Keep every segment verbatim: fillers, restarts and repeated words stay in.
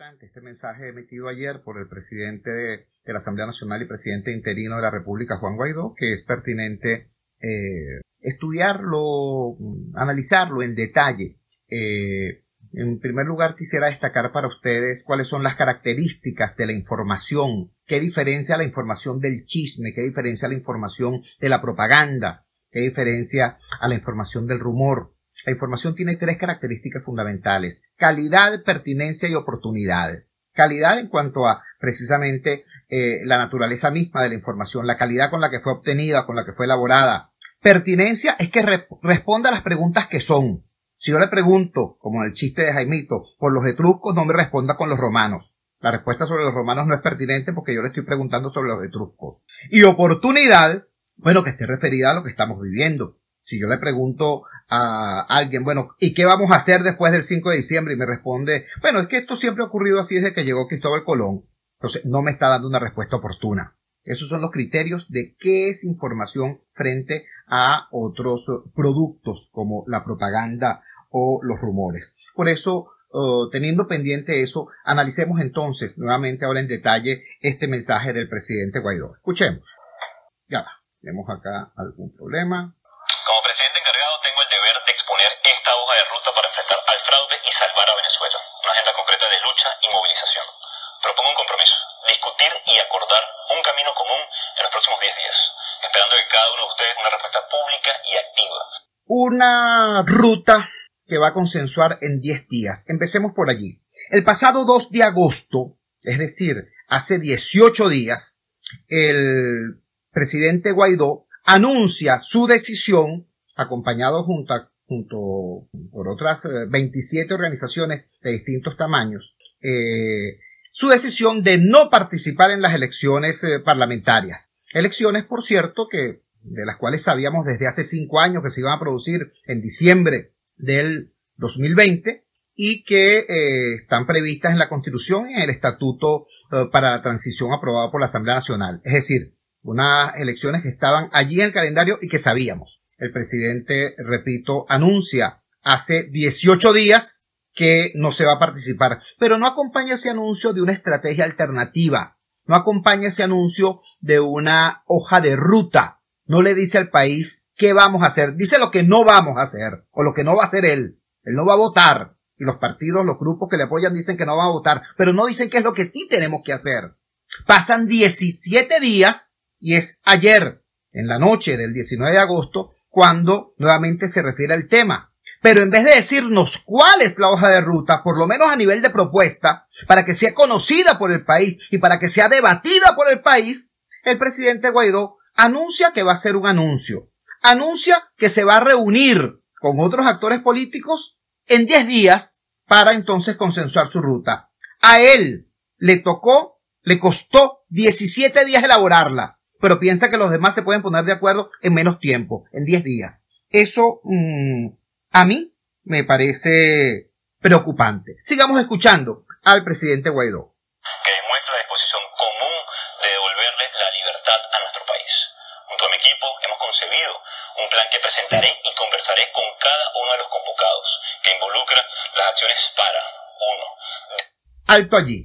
importante este mensaje emitido ayer por el presidente de, de la Asamblea Nacional y presidente interino de la República, Juan Guaidó, que es pertinente eh, estudiarlo, analizarlo en detalle. Eh, en primer lugar, quisiera destacar para ustedes cuáles son las características de la información, qué diferencia la información del chisme, qué diferencia la información de la propaganda, qué diferencia a la información del rumor. La información tiene tres características fundamentales: calidad, pertinencia y oportunidad. Calidad en cuanto a precisamente eh, la naturaleza misma de la información, la calidad con la que fue obtenida, con la que fue elaborada. Pertinencia es que re responda a las preguntas que son. Si yo le pregunto, como en el chiste de Jaimito, por los etruscos, no me responda con los romanos. La respuesta sobre los romanos no es pertinente porque yo le estoy preguntando sobre los etruscos. Y oportunidad, bueno, que esté referida a lo que estamos viviendo. Si yo le pregunto a alguien, bueno, ¿y qué vamos a hacer después del cinco de diciembre? Y me responde, bueno, es que esto siempre ha ocurrido así desde que llegó Cristóbal Colón. Entonces, no me está dando una respuesta oportuna. Esos son los criterios de qué es información frente a otros productos como la propaganda o los rumores. Por eso, uh, teniendo pendiente eso, analicemos entonces nuevamente ahora en detalle este mensaje del presidente Guaidó. Escuchemos. Ya va. Tenemos acá algún problema. Como presidente encargado tengo el deber de exponer esta hoja de ruta para enfrentar al fraude y salvar a Venezuela. Una agenda concreta de lucha y movilización. Propongo un compromiso, discutir y acordar un camino común en los próximos diez días, esperando de cada uno de ustedes una respuesta pública y activa. Una ruta que va a consensuar en diez días. Empecemos por allí. El pasado dos de agosto, es decir, hace dieciocho días, el presidente Guaidó anuncia su decisión, acompañado junto, a, junto por otras veintisiete organizaciones de distintos tamaños, eh, su decisión de no participar en las elecciones eh, parlamentarias. Elecciones, por cierto, que de las cuales sabíamos desde hace cinco años que se iban a producir en diciembre del dos mil veinte y que eh, están previstas en la Constitución y en el Estatuto eh, para la Transición aprobado por la Asamblea Nacional. Es decir, unas elecciones que estaban allí en el calendario y que sabíamos. El presidente, repito, anuncia hace dieciocho días que no se va a participar, pero no acompaña ese anuncio de una estrategia alternativa, no acompaña ese anuncio de una hoja de ruta, no le dice al país qué vamos a hacer, dice lo que no vamos a hacer o lo que no va a hacer él. Él no va a votar y los partidos, los grupos que le apoyan dicen que no van a votar, pero no dicen qué es lo que sí tenemos que hacer. Pasan diecisiete días y es ayer, en la noche del diecinueve de agosto, cuando nuevamente se refiere al tema. Pero en vez de decirnos cuál es la hoja de ruta, por lo menos a nivel de propuesta, para que sea conocida por el país y para que sea debatida por el país, el presidente Guaidó anuncia que va a hacer un anuncio. Anuncia que se va a reunir con otros actores políticos en diez días para entonces consensuar su ruta. A él le tocó, le costó diecisiete días elaborarla, pero piensa que los demás se pueden poner de acuerdo en menos tiempo, en diez días. Eso mmm, a mí me parece preocupante. Sigamos escuchando al presidente Guaidó. Que demuestra la disposición común de devolverle la libertad a nuestro país. Junto a mi equipo hemos concebido un plan que presentaré y conversaré con cada uno de los convocados, que involucra las acciones para, uno. Alto allí.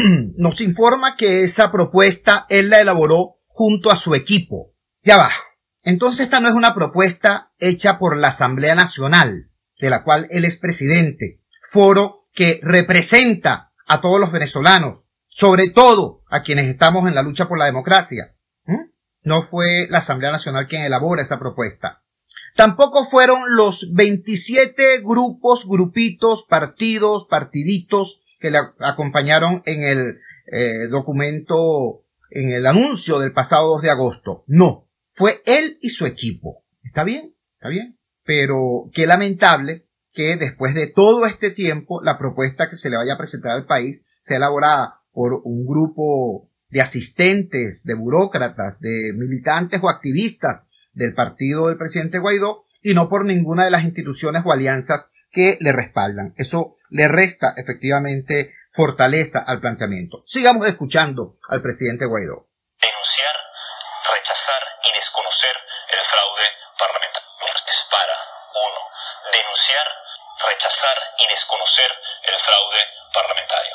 Nos informa que esa propuesta él la elaboró junto a su equipo. Ya va. Entonces esta no es una propuesta hecha por la Asamblea Nacional, de la cual él es presidente, foro que representa a todos los venezolanos, sobre todo a quienes estamos en la lucha por la democracia. ¿Mm? No fue la Asamblea Nacional quien elabora esa propuesta. Tampoco fueron los veintisiete grupos, grupitos, partidos, partiditos que le acompañaron en el eh, documento, en el anuncio del pasado dos de agosto. No, fue él y su equipo. ¿Está bien? ¿Está bien? Pero qué lamentable que después de todo este tiempo la propuesta que se le vaya a presentar al país sea elaborada por un grupo de asistentes, de burócratas, de militantes o activistas del partido del presidente Guaidó y no por ninguna de las instituciones o alianzas que le respaldan. Eso le resta efectivamente fortaleza al planteamiento. Sigamos escuchando al presidente Guaidó. Denunciar, rechazar y desconocer el fraude parlamentario. Es para, uno, denunciar, rechazar y desconocer el fraude parlamentario.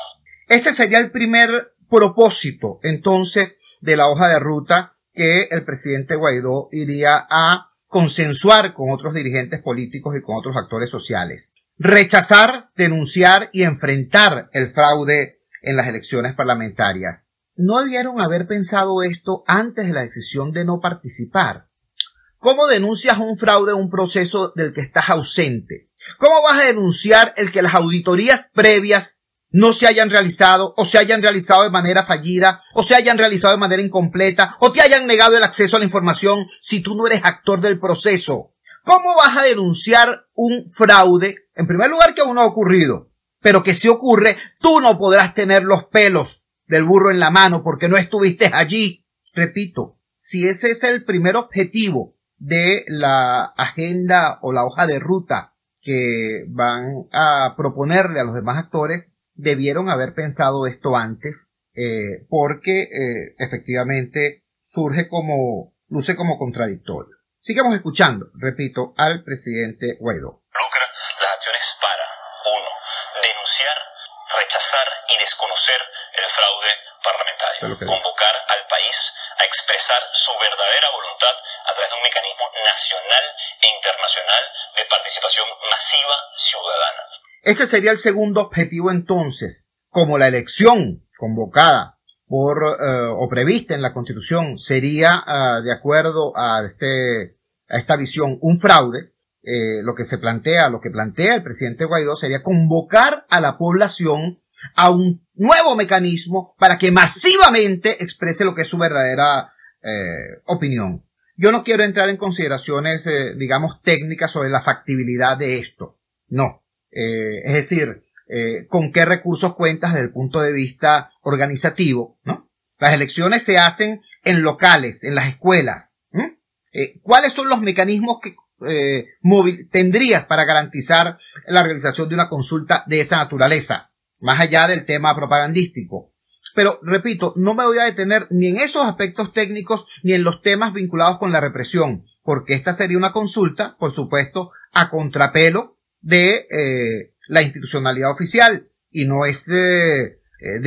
Ese sería el primer propósito, entonces, de la hoja de ruta que el presidente Guaidó iría a consensuar con otros dirigentes políticos y con otros actores sociales. Rechazar, denunciar y enfrentar el fraude en las elecciones parlamentarias. ¿No debieron haber pensado esto antes de la decisión de no participar? ¿Cómo denuncias un fraude en un proceso del que estás ausente? ¿Cómo vas a denunciar el que las auditorías previas no se hayan realizado o se hayan realizado de manera fallida o se hayan realizado de manera incompleta o te hayan negado el acceso a la información si tú no eres actor del proceso? ¿Cómo vas a denunciar un fraude? En primer lugar, que aún no ha ocurrido, pero que si ocurre, tú no podrás tener los pelos del burro en la mano porque no estuviste allí. Repito, si ese es el primer objetivo de la agenda o la hoja de ruta que van a proponerle a los demás actores, debieron haber pensado esto antes, eh, porque eh, efectivamente surge como, luce como contradictorio. Sigamos escuchando, repito, al presidente Guaidó. Lucra las acciones para, uno, denunciar, rechazar y desconocer el fraude parlamentario, convocar al país a expresar su verdadera voluntad a través de un mecanismo nacional e internacional de participación masiva ciudadana. Ese sería el segundo objetivo entonces. Como la elección convocada por eh, o prevista en la Constitución sería eh, de acuerdo a, este, a esta visión un fraude, eh, lo que se plantea, lo que plantea el presidente Guaidó sería convocar a la población a un nuevo mecanismo para que masivamente exprese lo que es su verdadera eh, opinión. Yo no quiero entrar en consideraciones, eh, digamos, técnicas sobre la factibilidad de esto. No. Eh, es decir, eh, con qué recursos cuentas desde el punto de vista organizativo, ¿no? Las elecciones se hacen en locales, en las escuelas. ¿Mm? Eh, ¿Cuáles son los mecanismos que eh, móvil tendrías para garantizar la realización de una consulta de esa naturaleza? Más allá del tema propagandístico. Pero, repito, no me voy a detener ni en esos aspectos técnicos ni en los temas vinculados con la represión, porque esta sería una consulta, por supuesto, a contrapelo de eh, la institucionalidad oficial, y no es eh, eh,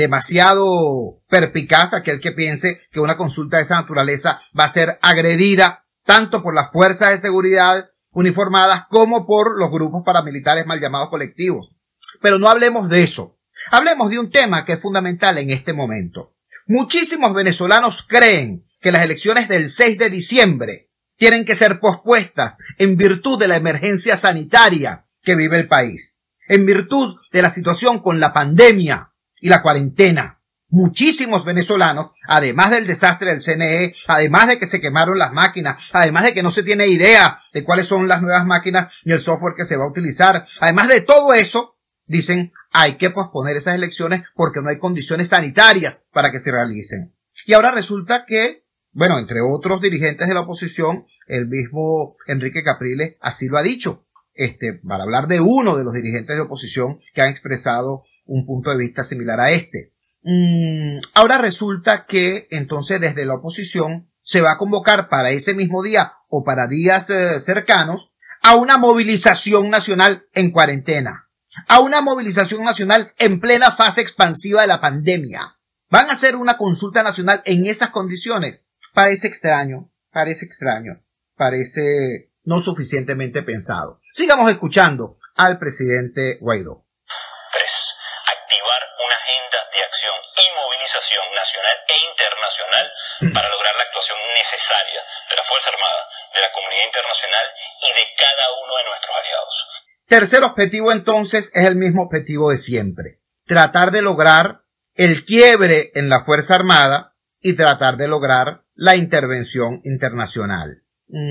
demasiado perpicaz aquel que piense que una consulta de esa naturaleza va a ser agredida tanto por las fuerzas de seguridad uniformadas como por los grupos paramilitares mal llamados colectivos. Pero no hablemos de eso. Hablemos de un tema que es fundamental en este momento. Muchísimos venezolanos creen que las elecciones del seis de diciembre tienen que ser pospuestas en virtud de la emergencia sanitaria que vive el país, en virtud de la situación con la pandemia y la cuarentena. Muchísimos venezolanos, además del desastre del C N E, además de que se quemaron las máquinas, además de que no se tiene idea de cuáles son las nuevas máquinas ni el software que se va a utilizar, además de todo eso, dicen hay que posponer esas elecciones porque no hay condiciones sanitarias para que se realicen. Y ahora resulta que, bueno, entre otros dirigentes de la oposición, el mismo Enrique Capriles así lo ha dicho. Este, para hablar de uno de los dirigentes de oposición que han expresado un punto de vista similar a este. Mm, ahora resulta que entonces desde la oposición se va a convocar para ese mismo día o para días eh, cercanos a una movilización nacional en cuarentena, a una movilización nacional en plena fase expansiva de la pandemia. ¿Van a hacer una consulta nacional en esas condiciones? Parece extraño, parece extraño, parece no suficientemente pensado. Sigamos escuchando al presidente Guaidó. tres. Activar una agenda de acción y movilización nacional e internacional para lograr la actuación necesaria de la Fuerza Armada, de la comunidad internacional y de cada uno de nuestros aliados. Tercer objetivo entonces es el mismo objetivo de siempre. Tratar de lograr el quiebre en la Fuerza Armada y tratar de lograr la intervención internacional.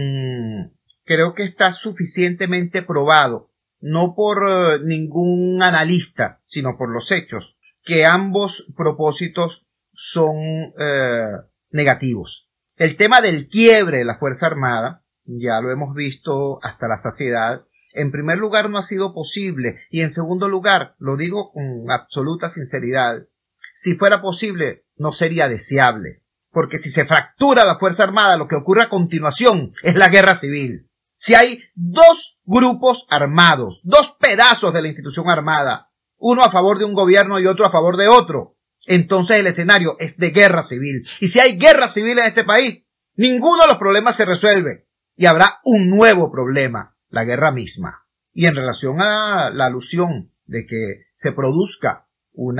Mm. Creo que está suficientemente probado, no por uh, ningún analista, sino por los hechos, que ambos propósitos son uh, negativos. El tema del quiebre de la Fuerza Armada, ya lo hemos visto hasta la saciedad, en primer lugar no ha sido posible, y en segundo lugar, lo digo con absoluta sinceridad, si fuera posible no sería deseable, porque si se fractura la Fuerza Armada, lo que ocurre a continuación es la guerra civil. Si hay dos grupos armados, dos pedazos de la institución armada uno a favor de un gobierno y otro a favor de otro. Entonces el escenario es de guerra civil. Y si hay guerra civil en este país, ninguno de los problemas se resuelve. Y habrá un nuevo problema, la guerra misma. Y en relación a la alusión de que se produzca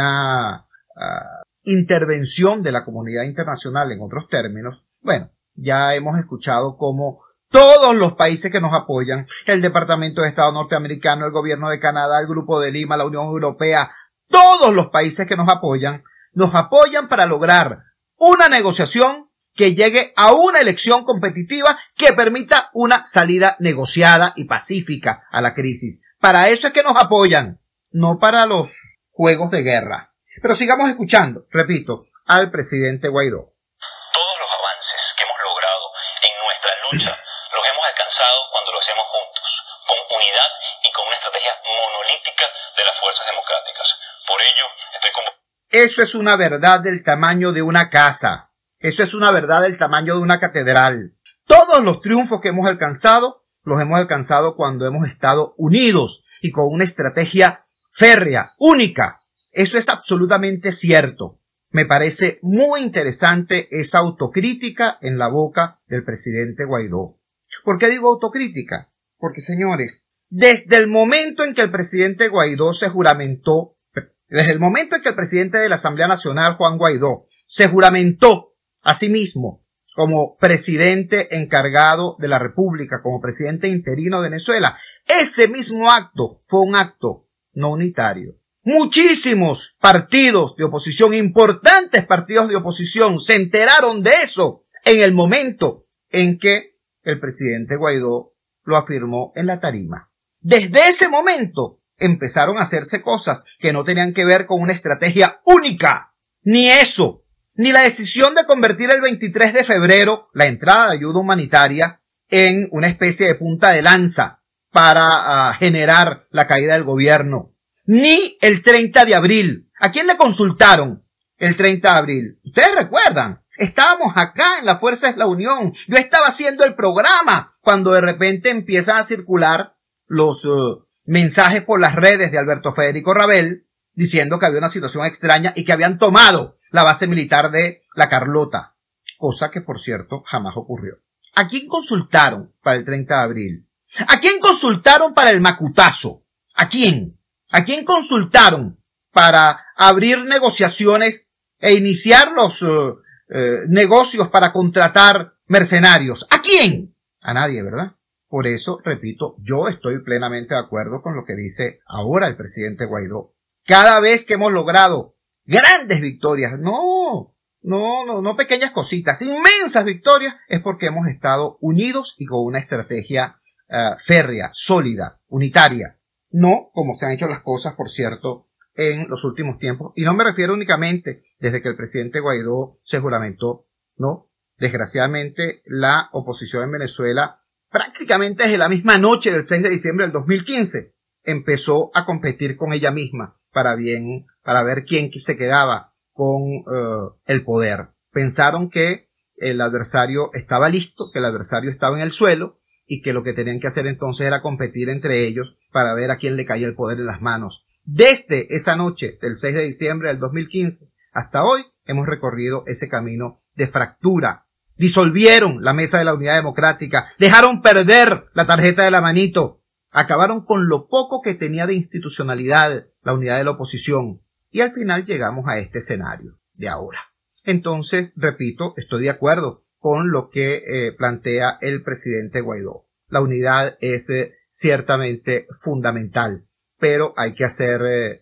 una uh, intervención de la comunidad internacional en otros términos, bueno, ya hemos escuchado cómo todos los países que nos apoyan, el Departamento de Estado norteamericano, el gobierno de Canadá, el Grupo de Lima, la Unión Europea, todos los países que nos apoyan, nos apoyan para lograr una negociación que llegue a una elección competitiva que permita una salida negociada y pacífica a la crisis. Para eso es que nos apoyan, no para los juegos de guerra. Pero sigamos escuchando, repito, al presidente Guaidó. Todos los avances que hemos logrado en nuestra lucha los hemos alcanzado cuando lo hacemos juntos, con unidad y con una estrategia monolítica de las fuerzas democráticas. Por ello, estoy convocando. Eso es una verdad del tamaño de una casa. Eso es una verdad del tamaño de una catedral. Todos los triunfos que hemos alcanzado, los hemos alcanzado cuando hemos estado unidos y con una estrategia férrea, única. Eso es absolutamente cierto. Me parece muy interesante esa autocrítica en la boca del presidente Guaidó. ¿Por qué digo autocrítica? Porque, señores, desde el momento en que el presidente Guaidó se juramentó, desde el momento en que el presidente de la Asamblea Nacional, Juan Guaidó, se juramentó a sí mismo como presidente encargado de la República, como presidente interino de Venezuela, ese mismo acto fue un acto no unitario. Muchísimos partidos de oposición, importantes partidos de oposición, se enteraron de eso en el momento en que el presidente Guaidó lo afirmó en la tarima. Desde ese momento empezaron a hacerse cosas que no tenían que ver con una estrategia única. Ni eso, ni la decisión de convertir el veintitrés de febrero la entrada de ayuda humanitaria en una especie de punta de lanza para uh, generar la caída del gobierno. Ni el treinta de abril. ¿A quién le consultaron el treinta de abril? Ustedes recuerdan, estábamos acá en la Fuerza de la Unión. Yo estaba haciendo el programa cuando de repente empiezan a circular los uh, mensajes por las redes de Alberto Federico Rabel diciendo que había una situación extraña y que habían tomado la base militar de La Carlota. Cosa que, por cierto, jamás ocurrió. ¿A quién consultaron para el treinta de abril? ¿A quién consultaron para el Macutazo? ¿A quién? ¿A quién consultaron para abrir negociaciones e iniciar los uh, eh, negocios para contratar mercenarios? ¿A quién? A nadie, ¿verdad? Por eso, repito, yo estoy plenamente de acuerdo con lo que dice ahora el presidente Guaidó. Cada vez que hemos logrado grandes victorias, no, no, no, no pequeñas cositas, inmensas victorias, es porque hemos estado unidos y con una estrategia uh, férrea, sólida, unitaria. No como se han hecho las cosas, por cierto, en los últimos tiempos. Y no me refiero únicamente desde que el presidente Guaidó se juramentó. No, desgraciadamente la oposición en Venezuela, prácticamente desde la misma noche del seis de diciembre del dos mil quince, empezó a competir con ella misma para bien, para ver quién se quedaba con uh, el poder. Pensaron que el adversario estaba listo, que el adversario estaba en el suelo, y que lo que tenían que hacer entonces era competir entre ellos para ver a quién le caía el poder en las manos. Desde esa noche del seis de diciembre del dos mil quince hasta hoy hemos recorrido ese camino de fractura. Disolvieron la mesa de la unidad democrática, dejaron perder la tarjeta de la manito, acabaron con lo poco que tenía de institucionalidad la unidad de la oposición y al final llegamos a este escenario de ahora. Entonces, repito, estoy de acuerdo con lo que eh, plantea el presidente Guaidó. La unidad es eh, ciertamente fundamental, pero hay que ser eh,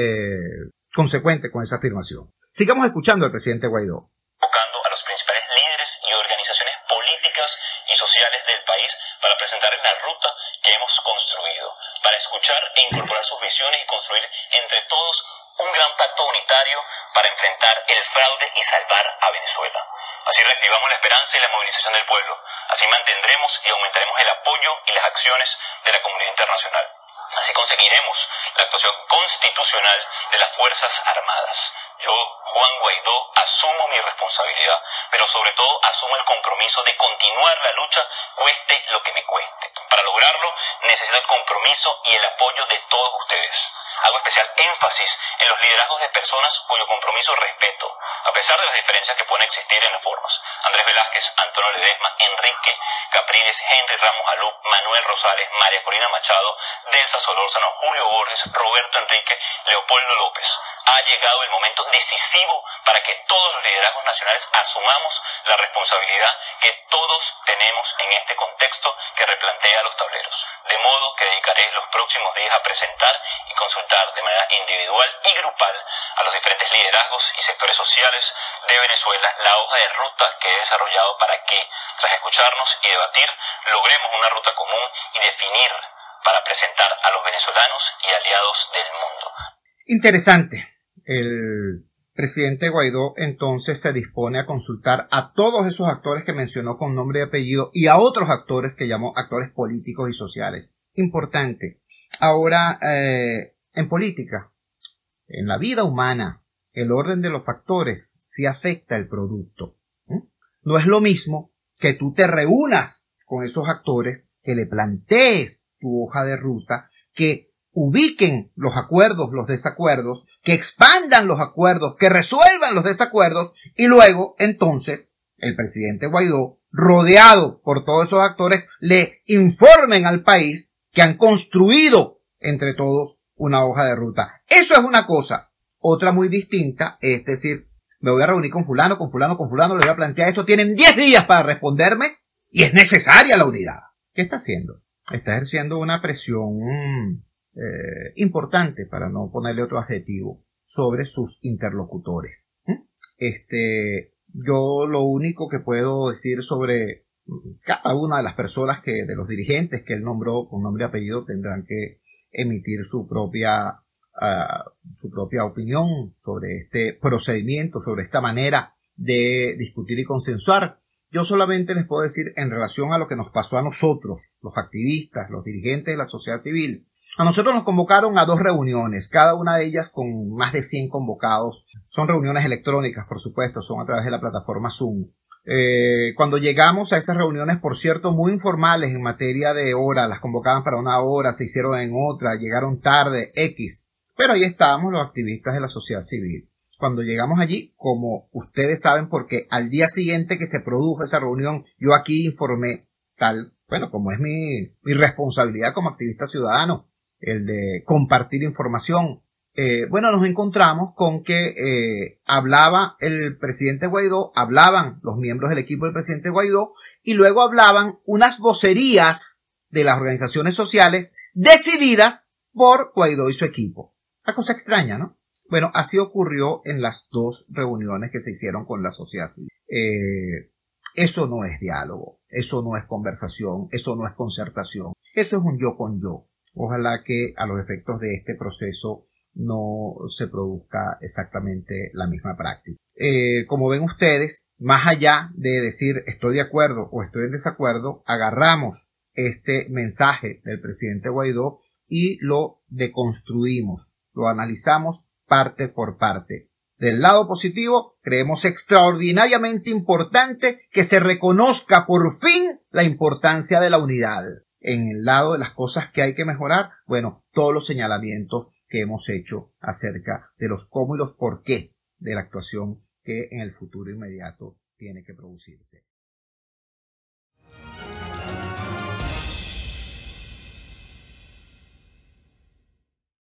eh, consecuente con esa afirmación. Sigamos escuchando al presidente Guaidó. Convocando a los principales líderes y organizaciones políticas y sociales del país para presentar la ruta que hemos construido, para escuchar e incorporar sus visiones y construir entre todos un gran pacto unitario para enfrentar el fraude y salvar a Venezuela. Así reactivamos la esperanza y la movilización del pueblo. Así mantendremos y aumentaremos el apoyo y las acciones de la comunidad internacional. Así conseguiremos la actuación constitucional de las Fuerzas Armadas. Yo, Juan Guaidó, asumo mi responsabilidad, pero sobre todo asumo el compromiso de continuar la lucha, cueste lo que me cueste. Para lograrlo, necesito el compromiso y el apoyo de todos ustedes. Hago especial énfasis en los liderazgos de personas cuyo compromiso respeto, a pesar de las diferencias que pueden existir en las formas. Andrés Velázquez, Antonio Ledesma, Enrique Capriles, Henry Ramos Alú, Manuel Rosales, María Corina Machado, Delsa Solórzano, Julio Borges, Roberto Enrique, Leopoldo López. Ha llegado el momento decisivo para que todos los liderazgos nacionales asumamos la responsabilidad que todos tenemos en este contexto que replantea los tableros. De modo que dedicaré los próximos días a presentar y consultar de manera individual y grupal a los diferentes liderazgos y sectores sociales de Venezuela la hoja de ruta que he desarrollado para que, tras escucharnos y debatir, logremos una ruta común y definir para presentar a los venezolanos y aliados del mundo. Interesante. El presidente Guaidó entonces se dispone a consultar a todos esos actores que mencionó con nombre y apellido y a otros actores que llamó actores políticos y sociales. Importante. Ahora, eh, en política, en la vida humana, el orden de los factores sí afecta el producto. ¿Mm? No es lo mismo que tú te reúnas con esos actores, que le plantees tu hoja de ruta, que ubiquen los acuerdos, los desacuerdos, que expandan los acuerdos, que resuelvan los desacuerdos y luego, entonces, el presidente Guaidó, rodeado por todos esos actores, le informen al país que han construido entre todos una hoja de ruta. Eso es una cosa. Otra muy distinta es decir, me voy a reunir con fulano, con fulano, con fulano, le voy a plantear esto, tienen diez días para responderme y es necesaria la unidad. ¿Qué está haciendo? Está ejerciendo una presión Eh, importante, para no ponerle otro adjetivo, sobre sus interlocutores. ¿Mm? Este, yo lo único que puedo decir sobre cada una de las personas que, de los dirigentes que él nombró con nombre y apellido, tendrán que emitir su propia, uh, su propia opinión sobre este procedimiento, sobre esta manera de discutir y consensuar. Yo solamente les puedo decir en relación a lo que nos pasó a nosotros, los activistas, los dirigentes de la sociedad civil. A nosotros nos convocaron a dos reuniones, cada una de ellas con más de cien convocados. Son reuniones electrónicas, por supuesto, son a través de la plataforma Zoom. Eh, cuando llegamos a esas reuniones, por cierto, muy informales en materia de hora, las convocaban para una hora, se hicieron en otra, llegaron tarde, X. Pero ahí estábamos los activistas de la sociedad civil. Cuando llegamos allí, como ustedes saben, porque al día siguiente que se produjo esa reunión, yo aquí informé tal, bueno, como es mi, mi responsabilidad como activista ciudadano, el de compartir información. Eh, bueno, nos encontramos con que eh, hablaba el presidente Guaidó, hablaban los miembros del equipo del presidente Guaidó y luego hablaban unas vocerías de las organizaciones sociales decididas por Guaidó y su equipo. Una cosa extraña, ¿no? Bueno, así ocurrió en las dos reuniones que se hicieron con la sociedad civil. Eh, eso no es diálogo, eso no es conversación, eso no es concertación, eso es un yo con yo. Ojalá que a los efectos de este proceso no se produzca exactamente la misma práctica. Eh, como ven ustedes, más allá de decir estoy de acuerdo o estoy en desacuerdo, agarramos este mensaje del presidente Guaidó y lo deconstruimos, lo analizamos parte por parte. Del lado positivo, creemos extraordinariamente importante que se reconozca por fin la importancia de la unidad. En el lado de las cosas que hay que mejorar, bueno, todos los señalamientos que hemos hecho acerca de los cómo y los por qué de la actuación que en el futuro inmediato tiene que producirse.